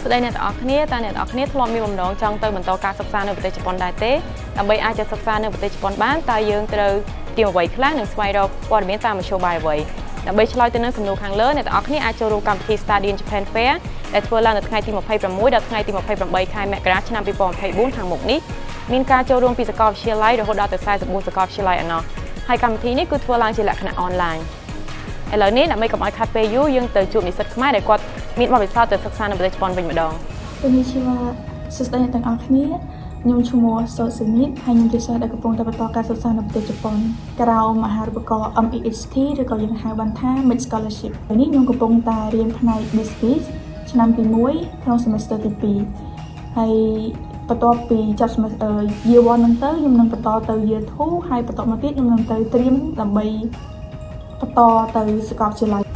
ស្ដីអ្នកទាំងអស់គ្នាតែអ្នកទាំងអស់គ្នាធ្លាប់មានបំណងចង់ទៅបន្តការសិក្សានៅប្រទេសជប៉ុនដែរទេដើម្បីអាចទៅសិក្សានៅប្រទេសជប៉ុនបានតើយើងត្រូវត្រៀមអ្វីខ្លះនិងស្វែងរកព័ត៌មានតាមមធ្យោបាយអ្វីដើម្បីឆ្លើយទៅនឹងសំណួរខាងលើអ្នកទាំងអស់គ្នាអាចចូលរួមកម្មវិធី Study in Japan Fair ដែលធ្វើឡើងនៅថ្ងៃទី26ដល់ថ្ងៃទី28ខែមករាឆ្នាំ2024ខាងមុខនេះមានការចូលរួមពីសាកលវិទ្យាល័យរហូតដល់ទៅ44សាកលវិទ្យាល័យឯណោះហើយកម្មវិធីនេះគឺធ្វើឡើងជាលក្ខណៈអនឡាញឥឡូវនេះដើម្បីកុំឲ្យខាត់ពេលយូរយើងទៅជួបនិស្សិតខ្មែរដែលគាត់មានបទពិសោធន៍ទៅសិក្សានៅប្រទេសជប៉ុនវិញម្ដងこんにちはសួស្តីអ្នកទាំងអស់គ្នាខ្ញុំឈ្មោះសូសនីតហើយខ្ញុំជាសិស្សដែលកំពុងតែបន្តការសិក្សានៅប្រទេសជប៉ុនក្រោមមហារូបករណ៍ MEHT ឬក៏យើងហៅបានថា Mid Scholarship នេះខ្ញុំកំពុងតែរៀនផ្នែក Business ឆ្នាំទី1ក្នុង semester ទី2ហើយបន្ទាប់ពីចប់ year 1 ហ្នឹងទៅខ្ញុំនឹងបន្តទៅ year 2ហើយបន្តមកទៀតខ្ញុំនឹងទៅត្រៀមដើម្បីបន្តទៅសាកលវិទ្យាល័យ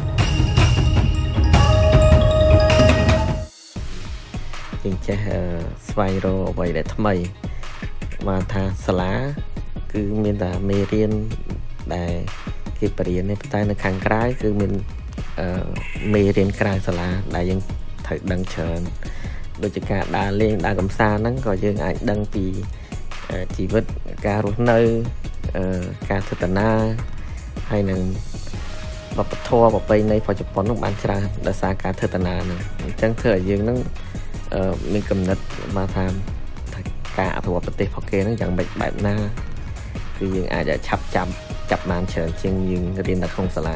យើងចេះស្វែងរកអ្វីដែលថ្មីបានថាសាលាគឺមានតែមេរៀនដែលគេបរៀននេះតែនៅខាងក្រៅគឺមានមេរៀនក្រៅសាលាដែលយើងត្រូវដឹងច្រើនដូចជាការដើរលេងដើរកម្សាន្តហ្នឹងក៏យើងអាចដឹងពីជីវិតការរស់នៅការធ្វើដំណើរហើយនឹងវប្បធម៌ប្រពៃណីរបស់ជប៉ុនហ្នឹងបានច្រើនដោយសារការធ្វើដំណើរហ្នឹងអញ្ចឹងធ្វើឲ្យយើងហ្នឹងមានកំណត់មកថាការអភិវឌ្ឍប្រទេសរបស់គេហ្នឹងយ៉ាងម៉េចបែបណាគឺយើងអាចឆាប់ចាប់បានច្រើនជាងយើងរៀននៅក្នុងសាលា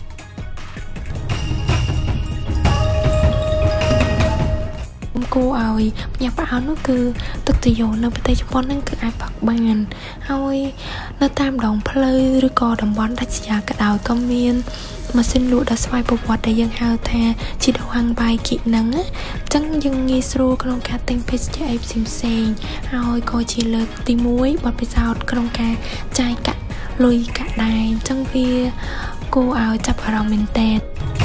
គួរឲ្យញ៉ាំប្រហែលនោះគឺទឹកទយោនៅប្រទេសជប៉ុនហ្នឹងគឺអាចផឹកបានហើយនៅតាមដងផ្លូវឬក៏តំបន់ដាច់ស្រយាលក៏ដោយក៏មានម៉ាស៊ីនលក់ដ៏ស្វ័យប្រវត្តិដែលយើងហៅថាជីដូហាំងបាយគីហ្នឹងអញ្ចឹងយើងងាយស្រួលក្នុងការទិញភេសជ្ជៈអីផ្សេងហើយក៏ជាលើកទី1បទពិសោធន៍ក្នុងការចាយកាក់លុយកាក់ដែរអញ្ចឹងវាគួរឲ្យចាប់អារម្មណ៍មែនតើ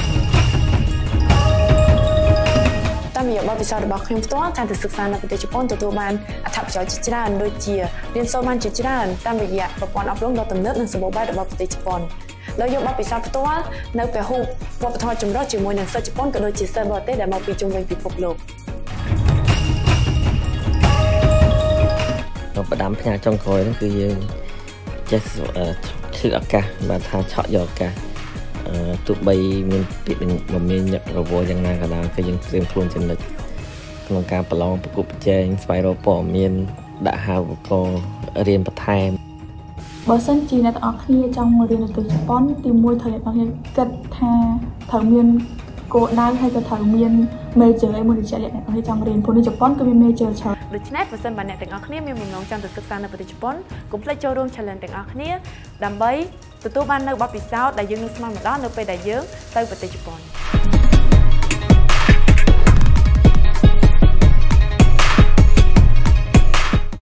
តាមរយៈបទពិសោធន៍របស់ខ្ញុំផ្ទាល់ការទៅសិក្សានៅប្រទេសជប៉ុនទទួលបានអត្ថប្រយោជន៍ជាច្រើនដូចជារៀនសូត្របានជាច្រើនតាមរយៈប្រព័ន្ធអប់រំដ៏ទំនើបនិងសម្បូរបែបរបស់ប្រទេសជប៉ុនដោយយកបទពិសោធន៍ផ្ទាល់នៅពហុវប្បធម៌ចម្រុះជាមួយនឹងសិស្សជប៉ុនក៏ដូចជាសិស្សបរទេសដែលមកពីជុំវិញពិភពលោកបដាំផ្ញើចុងក្រោយហ្នឹងគឺយើងចេះឈឺឱកាសបាទថាឆក់យកឱកាសទោះបីមានពាក្យមិនមានញឹករវល់យ៉ាងណាក៏ដោយគឺយើងត្រៀមខ្លួនចំណុចក្នុងការប្រឡងប្រគល់ប្រជែងស្វែងរកព័ត៌មានដាក់ហៅឧបករណ៍រៀនបន្ថែមបើសិនជាអ្នកទាំងអស់គ្នាចង់មករៀននៅប្រទេសជប៉ុនទី1ត្រូវអ្នកទាំងអស់គ្នាគិតថាត្រូវមានគោលដៅហើយក៏ត្រូវមាន major អីមួយដែលអ្នកទាំងអស់គ្នាចង់រៀនព្រោះនៅជប៉ុនគឺមាន major ច្រើនដូច្នេះបើសិនបើអ្នកទាំងអស់គ្នាមានបំណងចង់ទៅសិក្សានៅប្រទេសជប៉ុនកុំភ្លេចចូលរួម challenge ទាំងអស់គ្នាដើម្បីទទួលបាននៅបទពិសោធន៍ដែលយើងនឹងស្មានម្ដងនៅពេលដែលយើងទៅប្រទេសជប៉ុន